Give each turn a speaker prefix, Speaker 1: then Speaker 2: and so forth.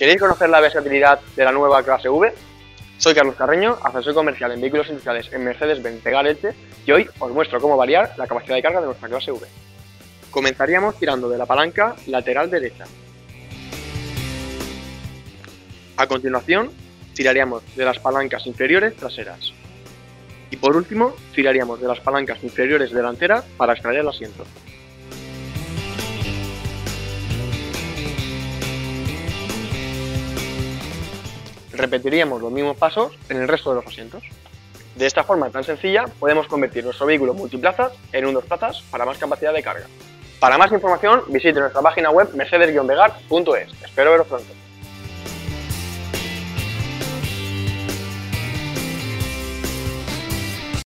Speaker 1: ¿Queréis conocer la versatilidad de la nueva clase V? Soy Carlos Carreño, asesor comercial en vehículos industriales en Mercedes-Benz Pegar Elche, y hoy os muestro cómo variar la capacidad de carga de nuestra clase V. Comenzaríamos tirando de la palanca lateral derecha. A continuación, tiraríamos de las palancas inferiores traseras. Y por último, tiraríamos de las palancas inferiores delanteras para extraer el asiento. Repetiríamos los mismos pasos en el resto de los asientos. De esta forma tan sencilla podemos convertir nuestro vehículo multiplazas en un dos plazas para más capacidad de carga. Para más información visite nuestra página web mercedes-vegar.es. Espero veros pronto.